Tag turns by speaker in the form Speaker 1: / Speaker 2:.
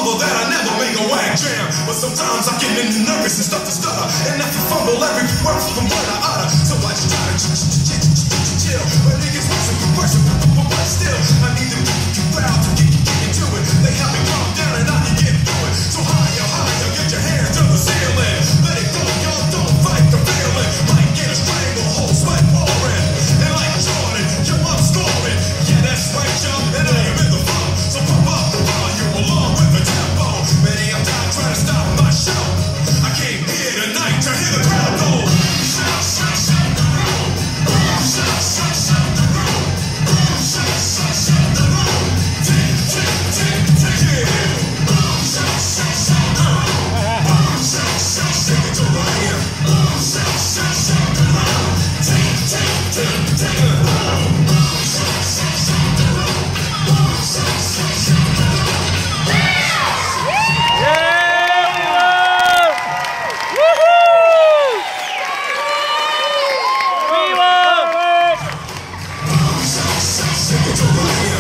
Speaker 1: mother that I never make a whack jam. But sometimes I get nervous and start to stutter, and if I fumble every word from what I utter, so I just try to chill. But it gets worse and worse, but still I need to get you proud to get into it. They help me calm down and I can get through it. So higher, get your hands to the ceiling. Let it go, y'all, don't fight the feeling. Might get a stranglehold, sweat pouring, and like Jordan, yo, I'm scoring. Yeah, that's right, y'all, and I am in the flow. So pump up the volume along with the tempo. Many I'm not trying to stop my show. I came here tonight to hear the crowd go. Shout, shout, shout the room. Shout, shout, shout the room. Shout, shout, shout the room. Tick, tick, tick, tick, yeah. Shout, shout, shout the room. Shout, shout, shout it to right here. Shout, shout, shout the room. Tick, tick, tick, tick, shout, shout, shout the room. Shout, shout, shout the room.
Speaker 2: We won!